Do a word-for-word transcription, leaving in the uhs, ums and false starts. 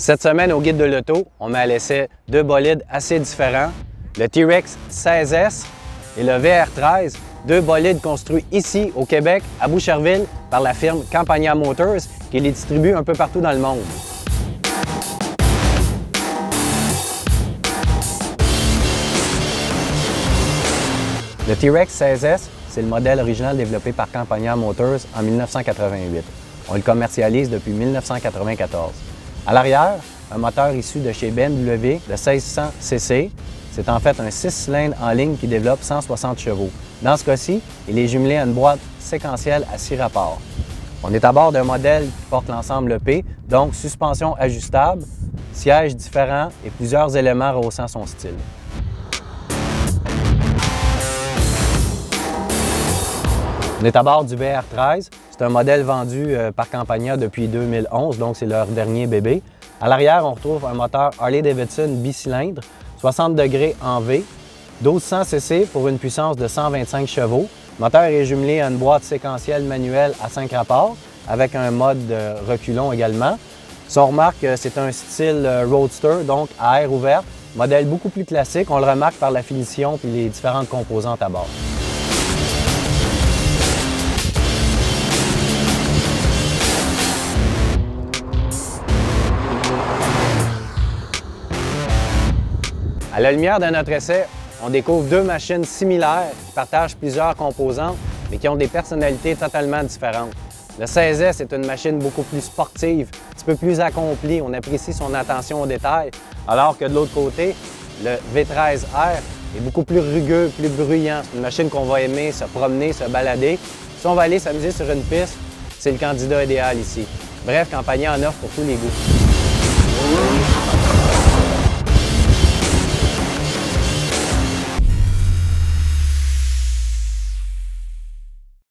Cette semaine, au Guide de l'auto, on met à l'essai deux bolides assez différents, le T-Rex seize S et le V R treize, deux bolides construits ici au Québec, à Boucherville, par la firme Campagna Motors, qui les distribue un peu partout dans le monde. Le T-Rex seize S, c'est le modèle original développé par Campagna Motors en mille neuf cent quatre-vingt-huit. On le commercialise depuis mille neuf cent quatre-vingt-quatorze. À l'arrière, un moteur issu de chez B M W de seize cents C C. C'est en fait un six cylindres en ligne qui développe cent soixante chevaux. Dans ce cas-ci, il est jumelé à une boîte séquentielle à six rapports. On est à bord d'un modèle qui porte l'ensemble P, donc suspension ajustable, sièges différents et plusieurs éléments rehaussant son style. On est à bord du V R treize. C'est un modèle vendu par Campagna depuis deux mille onze, donc c'est leur dernier bébé. À l'arrière, on retrouve un moteur Harley-Davidson bicylindre, soixante degrés en V, mille deux cents C C pour une puissance de cent vingt-cinq chevaux. Le moteur est jumelé à une boîte séquentielle manuelle à cinq rapports, avec un mode reculon également. Si on remarque, c'est un style roadster, donc à air ouverte, modèle beaucoup plus classique. On le remarque par la finition et les différentes composantes à bord. À la lumière de notre essai, on découvre deux machines similaires qui partagent plusieurs composantes, mais qui ont des personnalités totalement différentes. Le seize S est une machine beaucoup plus sportive, un petit peu plus accomplie, on apprécie son attention aux détails, alors que de l'autre côté, le V treize R est beaucoup plus rugueux, plus bruyant. C'est une machine qu'on va aimer se promener, se balader. Si on va aller s'amuser sur une piste, c'est le candidat idéal ici. Bref, Campagna en offre pour tous les goûts.